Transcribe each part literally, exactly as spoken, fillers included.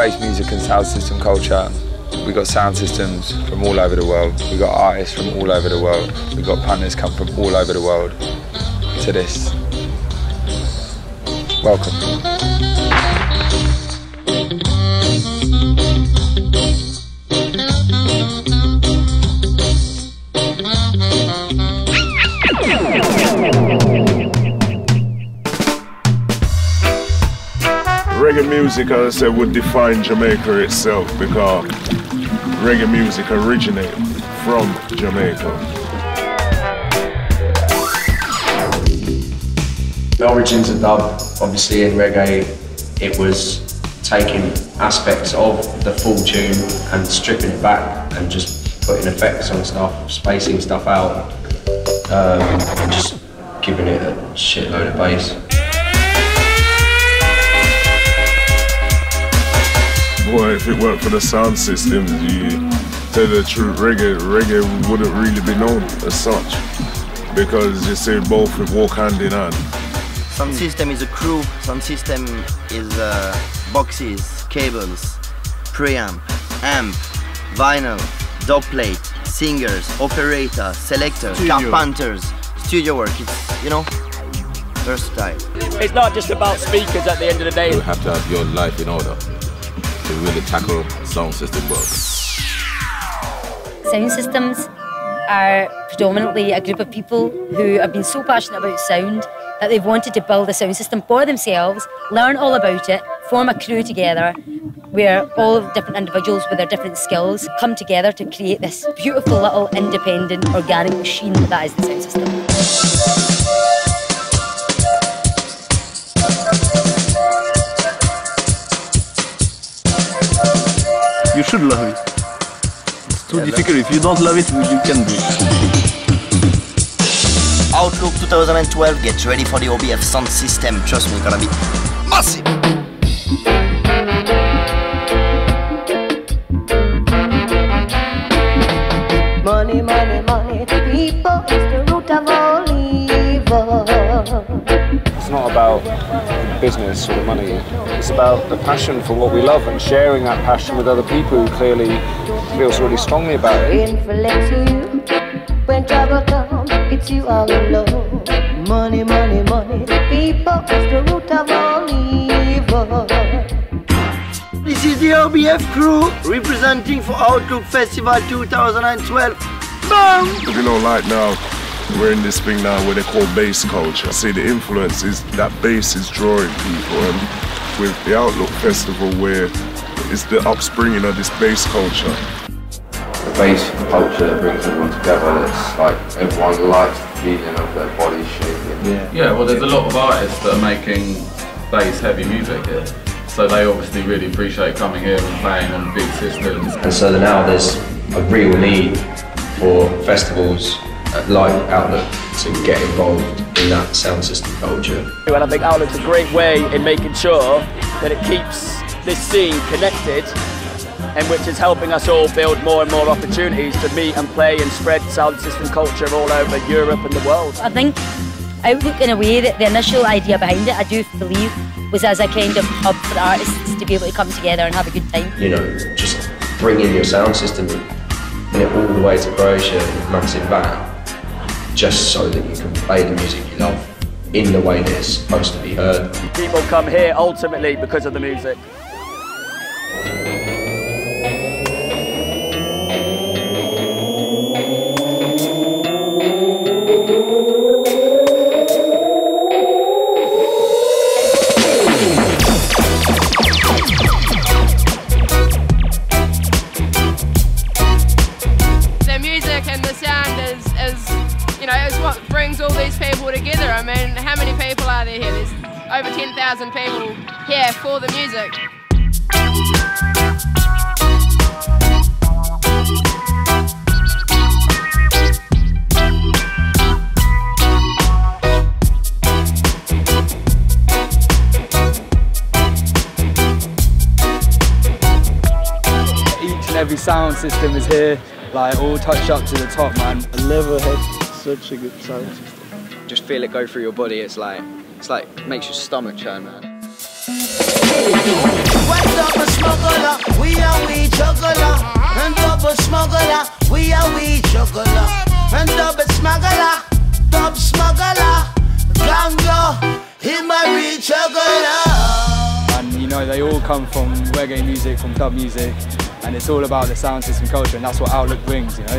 bass music and sound system culture. We got sound systems from all over the world. We got artists from all over the world. We got punters come from all over the world to this. Welcome. Reggae music, as I said, would define Jamaica itself because reggae music originated from Jamaica. The origins of dub, obviously in reggae, it was taking aspects of the full tune and stripping it back and just putting effects on stuff, spacing stuff out, um, and just giving it a shitload of bass. Boy, if it weren't for the sound systems, you tell the truth, reggae, reggae wouldn't really be known as such. Because you say both would walk hand in hand. Sound system is a crew, sound system is uh, boxes, cables, preamp, amp, vinyl, dub plate, singers, operator, selector, carpenters, studio work, it's, you know, versatile. It's not just about speakers at the end of the day. You have to have your life in order to really tackle sound system work. Sound systems are predominantly a group of people who have been so passionate about sound that they've wanted to build a sound system for themselves, learn all about it, form a crew together where all different individuals with their different skills come together to create this beautiful little independent organic machine that is the sound system. You should love it. It's too yeah, difficult. If you don't love it, you can do it. Outlook twenty twelve, get ready for the O B F sound system. Trust me, it's gonna be massive. Money, money, money, people is the root of all evil. It's not about the business or the money, it's about the passion for what we love and sharing that passion with other people who clearly feels really strongly about it. Influence you, when trouble comes, it's you all alone. Money, money, money, people is the root of all evil. This is the O B F crew representing for Outlook Festival twenty twelve. Bam! You know, like now, we're in this thing now where they call bass culture. See, the influence is that bass is drawing people, and with the Outlook Festival where it's the upspringing of this bass culture. The bass culture that brings everyone together, it's like everyone likes the feeling of their body shaking. Yeah, yeah, well there's a lot of artists that are making bass heavy music here. So they obviously really appreciate coming here and playing on big systems. And so now there's a real need for festivals like Outlook to get involved in that sound system culture. And I think Outlook's a great way in making sure that it keeps this scene connected, and which is helping us all build more and more opportunities to meet and play and spread sound system culture all over Europe and the world. I think Outlook, in a way, that the initial idea behind it, I do believe, was as a kind of hub for artists to be able to come together and have a good time. You know, just bring in your sound system and it all the way to Croatia in a massive van, just so that you can play the music you love in the way that it's supposed to be heard. People come here ultimately because of the music. All these people together. I mean, how many people are there here? There's over ten thousand people here for the music. Each and every sound system is here, like all touched up to the top, man. I never had such a good sound system. Just feel it go through your body. It's like, it's like makes your stomach churn, man. One double smuggler, we are we juggler. And double smuggler, we are we juggler. And double smuggler, double smuggler. Gango, him a we juggler. And you know, they all come from reggae music, from dub music, and it's all about the sound system culture, and that's what Outlook brings, you know.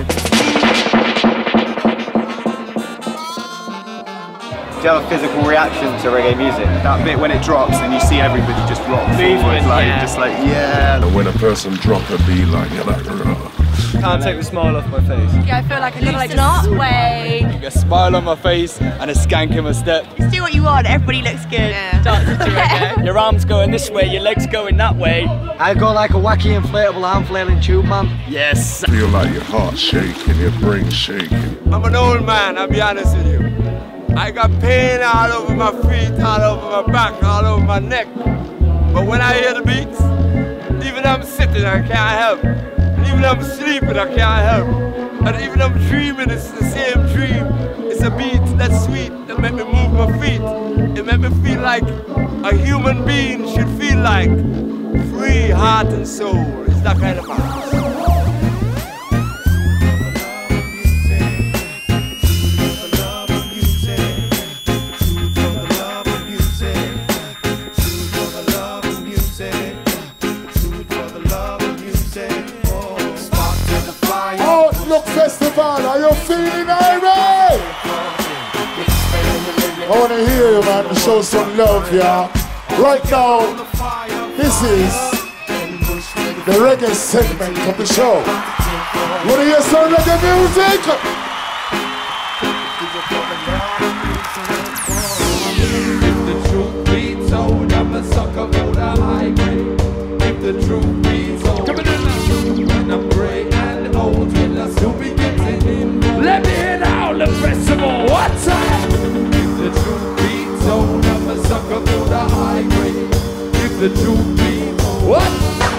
Do you have a physical reaction to reggae music? That bit when it drops and you see everybody just rock forward, like, yeah. just like, yeah. And when a person drop a beat like, you're like, ugh. Can't take the smile off my face. Yeah, I feel like I gotta like just sway. A smile on my face and a skank in my step. Just do what you want, everybody looks good. Yeah. Dance to reggae. Your arms going this way, your legs going that way. I go like a wacky inflatable arm flailing tube, man. Yes. Feel like your heart shaking, your brain shaking. I'm an old man, I'll be honest with you. I got pain all over my feet, all over my back, all over my neck. But when I hear the beats, even though I'm sitting, I can't help. And even though I'm sleeping, I can't help. And even though I'm dreaming, it's the same dream. It's a beat that's sweet, that make me move my feet. It make me feel like a human being should feel like. Free heart and soul. It's that kind of vibe. Festival, are you feeling irate? I want to hear you, man, to show some love, yeah. Right now, this is the reggae segment of the show. Want to hear some reggae music? If the truth be told, I'm a sucker for the high grade. If the truth be told, when I'm gray and old, still be getting in. Let me hear now the festival. What's that? If the truth be told, I'm a sucker for the high grade. If the truth be told, what?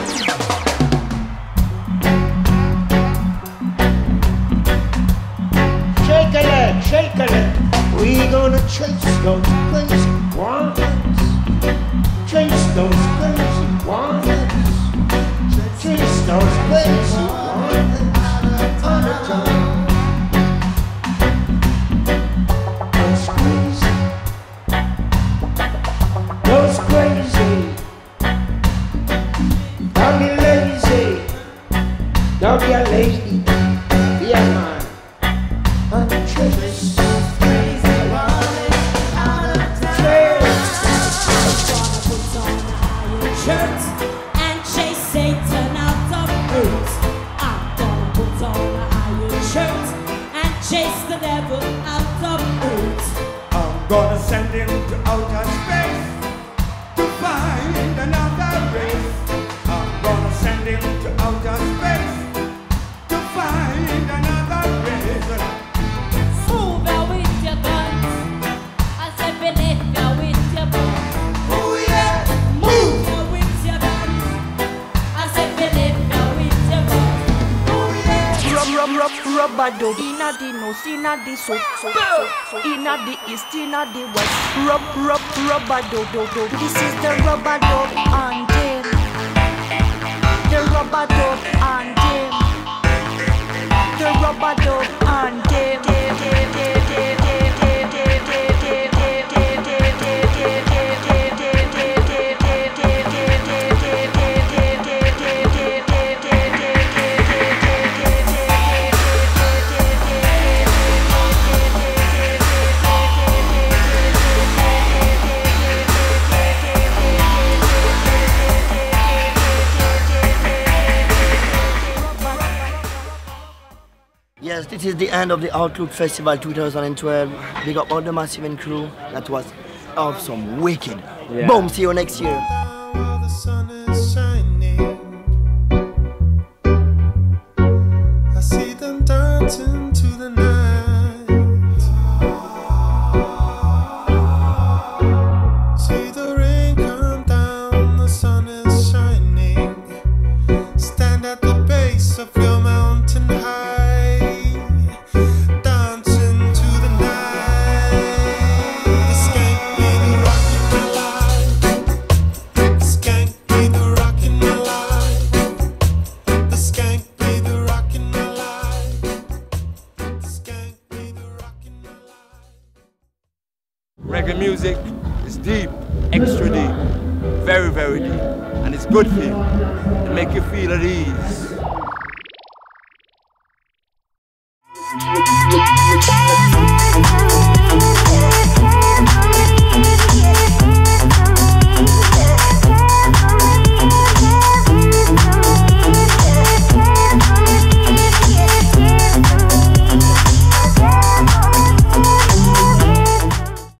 Shake a leg, shake a leg. We gonna chase those crazy ones. Chase those crazy ones. Chase those crazy ones. Those crazy, don't be lazy, don't be a lady, be a man, and chase crazy shirt and chase Satan out of boots. I'm gonna put on an iron shirt and chase the devil out of boots. I'm gonna send him to outer space to find another race. I'm gonna send him to outer space to find another race. Move out with your guns. I said believe out with your guns. Oh yeah, move out with your guns. I said believe out with your guns. Oh yeah. Rub, rub, rub, rubber dub. Inna the north, inna the south, so, so, so. Inna the east, inna the west. Rub, rub, rubber dub, dub, dub. This is the rubber dub anthem. The rubber dub anthem. The rubber dub anthem. Yes, this is the end of the Outlook Festival two thousand twelve. Big up all the Massive and crew. That was awesome, wicked. Yeah. Boom, see you next year. The sun is shining. I see them dancing to the night. See the rain come down, the sun is shining. Stand at the base of your mountain high. Skank be the music is deep, extra deep, very, very deep. And it's good for you. It make you feel at ease.